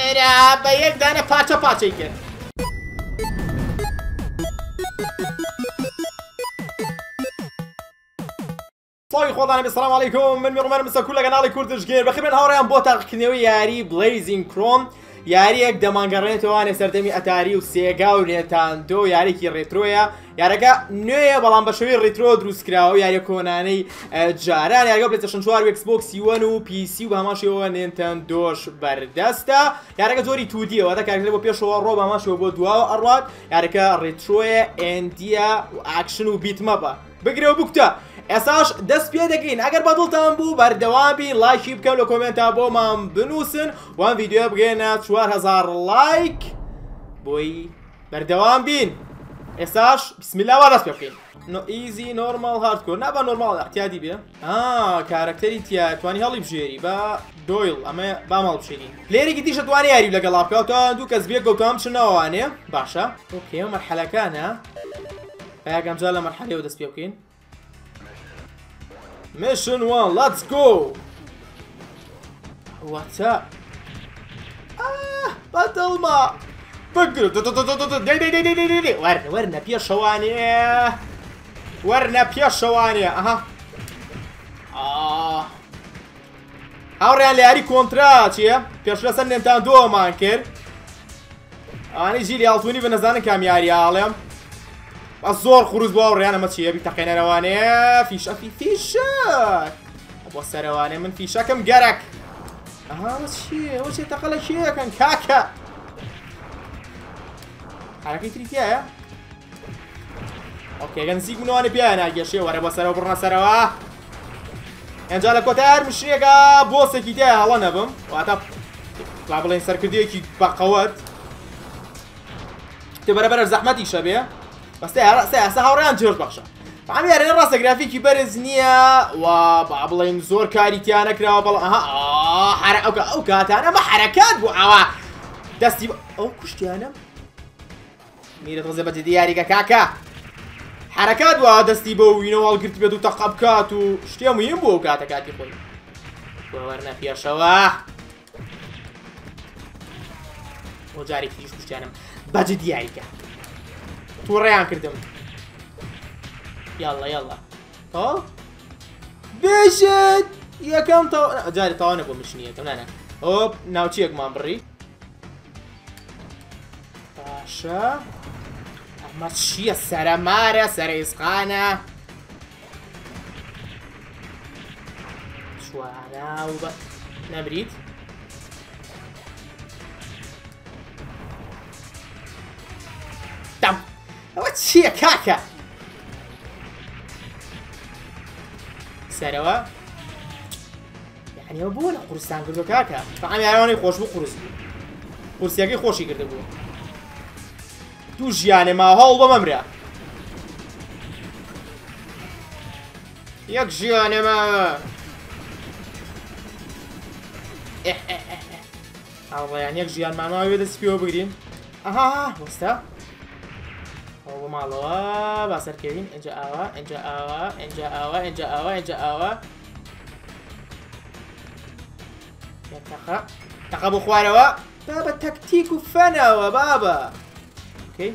ئێرە بە یەکدانە پاچە پاچەی کرد. سڵاوی خۆتان بێ، سەلام عەلەیکوم، من میڕۆمەرم سەکوول لە کەناڵی کوردژگێر. بەخێربێن هاوڕێیان بۆ تاقیکردنەوەی یاری بلەیزینگ کڕۆم، یاریەک دەمانگەڕێنێتەوە سەردەمی ئەتاری و سێگا و نێتاندۆ، یاریکی ڕێترۆیە. یارەکە نوێیە بەڵام بە شێوەی ڕێترۆ دروستکراوە، یاریە کۆنانەی جاران. یاریگە پلەیستێشن 4 و ئێکسبۆکسی 1 و پیسی و بەهەماشەوە نێنتەندۆش بەردەستە. یارەکە زۆری تودیەوە دەکارێت بۆ پێشەوە ڕۆ بەهەماشەوە بۆ دواوە ئەڕوات. یارەکە ڕێترۆیە، ئێندیە و ئاکشن و بیتمەپە. بگرێ و بکتە. ئێساش دەست پێ دەکەین. ئەگەر بەدڵتان بوو بەردەوامی لایکی بکەن لە کۆمنتە بۆمان بنووسن، وان ڤیدیۆ بگەێنە 4000 لایک بۆی بەردەوام بین. ئێساش بسمیلا وا دەست پێ بکەین. ئیزی نۆرمال هاردکۆر نابە نۆرمال احتیاتی بێ. کارکتەری تیا توانی هەڵی بژێری بە دۆیل، ئەمە با ماڵ بشێرین. پلێرێکی دیشە توانی یاری لەگەڵا بکەوتە دوو کەس بێ گەوتام چنەوەوانێ. باشە ئۆکێ مەرحەلەکانە ئەگەمجا لە مەرحەلەوە دەست پێ بکەین. Mission 1, let's go! What's up? بەدڵما بگرە وەرنە پێشەوانێ وەرنە پێشەوانێ. ئەها هاوڕێیان لە یاری کۆنترا چییە؟ پێشلەسەر نێنتاندۆمان کرد. ئەوانەی ژیری هەڵتوونی بە نەزانن کام یاری ئاڵێم. زۆر خروج بۆ هاوڕێیان ئەمە چییە؟ بیتەقێنەرەوانەیە فیشە فیشەک بۆ سەرەوانێ من فیشەکەم گەرەک. ئەها چییە؟ ئەوە چێ تەقە لە کێیەکەن کاکە؟ حرەکەی تری تایە؟ ئۆکێ گەنزیک منەوانی پێیان ناگەشێ وەرە بۆ سەرەوە بڕنە سەرەوە. ئەنجا لە کۆتار مشرێکە بۆسێکی تایە هەڵە نەبم واتە با بڵێن سەرکردەیەکی بەقەوەت تێ بەرەبەرە زەحمەتیشە بێ. بەستە هاوڕێیان جێر بەخشە. ئەم یارێنە ڕاستە گرافیکی بەرز نییە و با بڵێن زۆر کاری تیا نەکراوە بەڵام ئەو کاتانە ئەمە حەرەکات بوو ئەوە دەستی ئەو کوشتیانە میرە ڕزە بە جدی یاریگە کاکە حەرەکات وە دەستی بە وینەوە هەڵگرت بێت و تەقە بکات و شتێ مهم بوو ئەو کاتە کاتی خۆی. وەرنە پێشەوە بۆ جارێکی دیش کوشتیانم بە جدی یاریکە تووڕێیان کردم. یاڵڵا یاڵڵا بێژێت یەکەم جارێ تاوانە بۆ مشنیەکەم نانە ئۆپ ناوچیەکمان بڕی. باشە ئەمە چییە؟ سەرەمارە سەرئیسقانە شوانە و بە نەبریت. ئەوە چییە کاکە؟ سەرەوە یعنی ئەوە بۆ لە قورسان کردو کاکە تەعامی یاریوانەی خۆش بوو قورس بوو قورسیەکەی خۆشی کرده بوو. دوو ژیانێ ما هەڵ بە مەمرە یەک ژیانێ ماوە ئەڵەیان یەک ژیان ماماوێ دەست پێوە بگرین. ئەها وەستا ئەوە ماڵەوە باسەرکەوین ئەنجا ئاوا ئەنجا ئاوا ئەنجا ئاوا ئەنجا ئاوا ئەنجا ئاوا تەقە بۆ خوارەوە بابە تەکتیک و فەنەوە بابە. ئۆکەی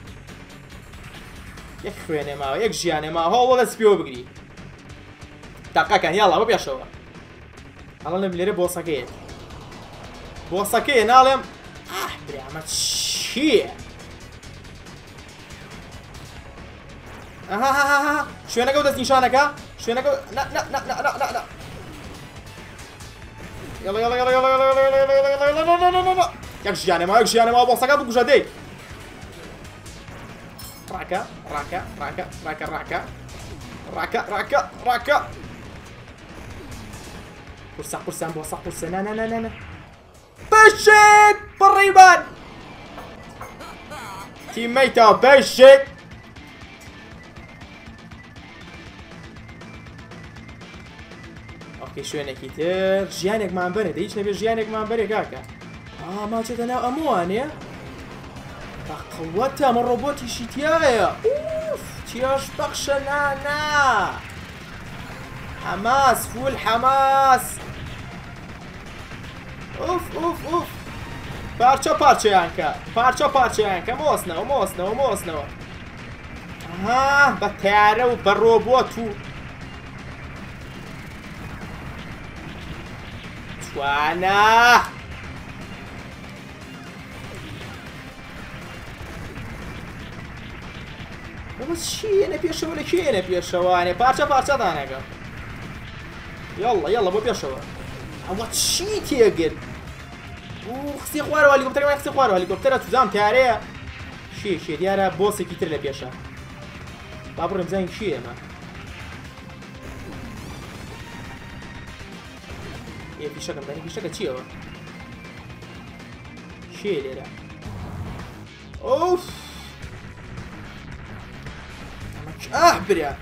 یەک خوێنێ ماوە یەک ژیانێ ماوە هەوڵ دەست پێوە بگری تەقەکەن یاڵا بە پێشەوە هەڵەنە لێرە بۆسەکەیە بۆسەکەیە ناڵێم برامە چییە؟ شوێنەکە و دەست نیشانەکە شوێنەکە یەک ژیانێمەوە یەک ژیانێمەوە بۆسەکە بکوژە دەی ڕاکە ڕاکە ڕاکە ڕاکە ڕاکە ڕاکە ڕاکە ڕاکە قورسە قورسان بۆسە قورسە نانانانە بەشێک بڕیبان تیمەیتەوە بەشێک. ئۆکێ شوێنێکی تر ژیانێکمان بەرێ هیچ نەبێ ژیانێکمان بەرێ کاکە. ماچێتە ناو ئەمووانێ بەقەوەتە ئەمە ڕۆبۆتیشی تایە چیاش بەخشە نانا حەماس فول حەماس ئوف ئوف ئوف پارچە پارچەیانکە پارچە پارچەیانکە مۆسنەوە ها بە تیارە و بە ڕۆبۆت و جوانە ئەمە چیەنە پێشەوە لە کێنە پێشەوانێ پارچە پارچەدانەکە یاڵڵا بۆ پێشەوە ئەوە چی تێگرت خستی خوارەوە هەلیکۆپتەرەکەمان خستی خوارەوە هەلیکۆپتەرە توزام تیارەیە شێ دیارە بۆسێکی تر لە پێشە با بڕێم زانین چیە ئەمە پیشەکەم دانی پیشەکە چیەوە شێ لێرە ئۆف برا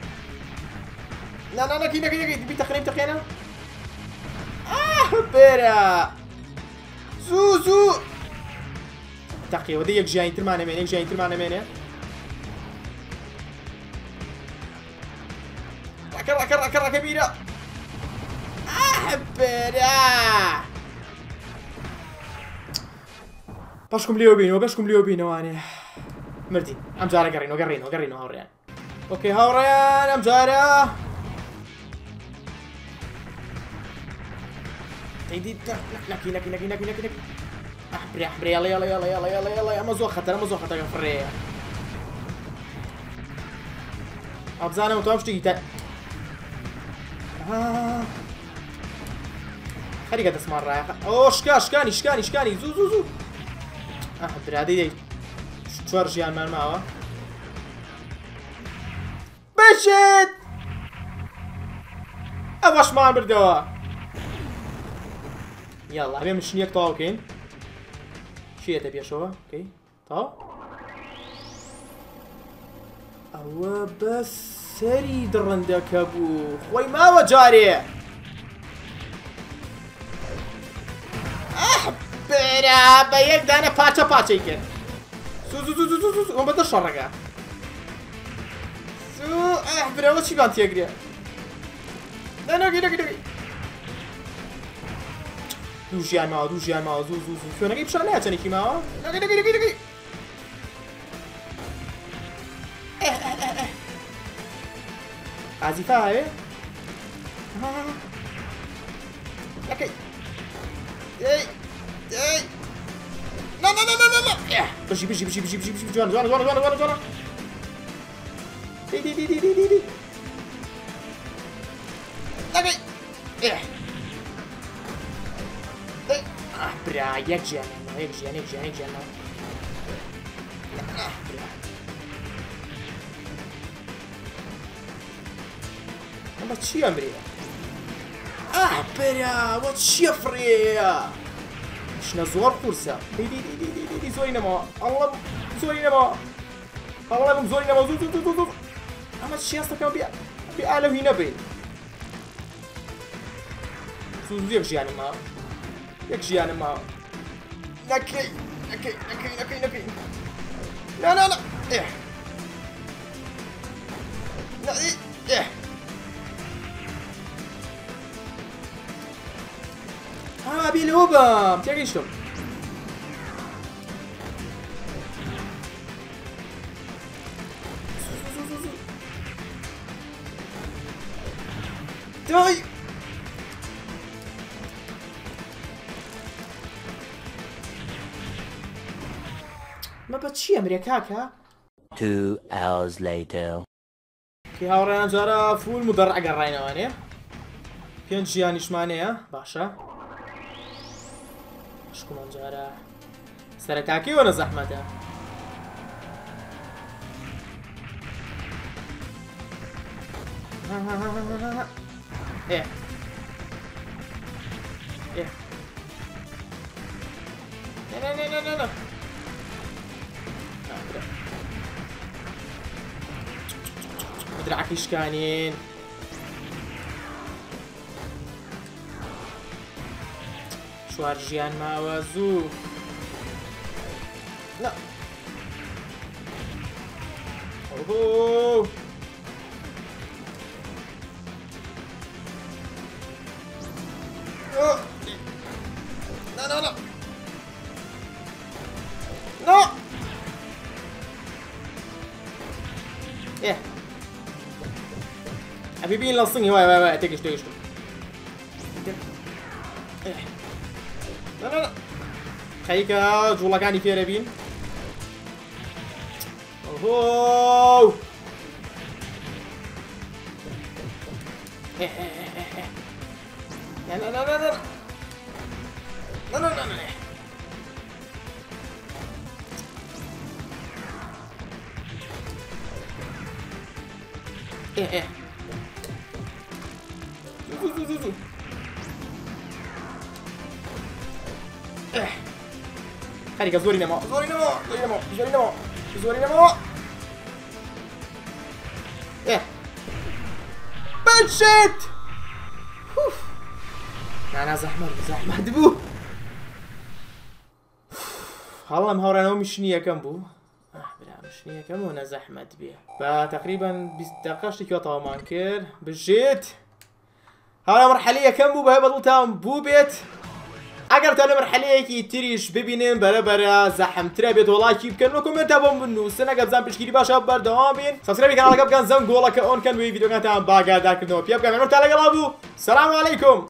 لا نەکی بیتەخنەی تەقێنە برا زوو تەقیەوە دە یەک ژیانی ترمانەمێنێ ڕەکە بیرە برا باشکم لێوە بینەوانێ مردین ئەم جارە گەڕینەوە هاوڕێیان اوكي هاوڕێیان ئەم جارە نەکی برێ يلا ئەمە زۆر خەتەرە فڕێیە ئەبزانم تۆم شتێکی تا خەریکە دەسمان ڕایە ئەو شکانی زوو برادەی چوار ژیانمان ماوە بشێت ئەوەشمان بردەوە یاڵا هەبێ من شنیەک تەواو بکەین چیەتە پێشەوە کەی تاو ئەوە بە سەری دڕندەکە بوو خۆی ماوە جارێ برا بە یەک دانە پارچەی کرد ئەم بەدە شەڕەکە برەوە چی بان تێگرێ نەگەی دوو ژیان ماوە زوو خوێنەکەی پیشان نایە چەندێکی ماوە نەگەی ئازیفا هەیە نەکەی بژی جوانە دی نەگەی برا یەک ژیان ئەمە چیە مرێ برا وە چیە فڕێە شنە زۆر قورسە زۆری نەمەوە ئەڵە زۆری نەمەوە زوو ئەمە چی هەستەکەم بێ ئالەوی نەبێت زوو یەک ژیانم ماوە نەکەی بێ لەوە بەم تێگەیشتم دای مە بە چیە مرێ کاکە 2 hours later کە هاوڕێیان جارە فول مدەڕ ئەگەڕاینەوانێ 5 ژیانیشمانەیە باشە شکومان جارە سەرەتاکەیەوە نەزەحمەتە نه دراعكي شكانين شوار جيان ماوازو لا اوه لا ببین لە سنگی وای تێگەشت خەریکە جوڵەکانی فێرە بین ئۆهۆ خەریکە زۆری نەماوە زۆری نەماوە بچێت نانا زەحمەت بوو هەڵام هاوڕێنەوە میشنی یەکەم بوو میشنی یەکەم و نەزەحمەت بێ بە تقریبا 20 دقیقە شتێکی تەوامان کرد بژێت هاوڕێ مەرحەلەی یەکەم بوو بەهێ بەدڵتان بوو بێت ئەگەر تا لە مەرحەلەیەکی تریش ببینن بەرەبەرە زەحمترە بێت وڵاکی بکەن وە کۆمنتە بۆم بنووسن ئەگەر بزان پشتگیری باشە بەردەوام بین سەبسکرایبی کاناڵەکە بکەن زەنگ گۆڵەکە ئۆن کەن وی ڤیدیۆکانتان باگادارکردنەوە پێ بکەن تا لەگەڵا بوو سەلام عەلەیکوم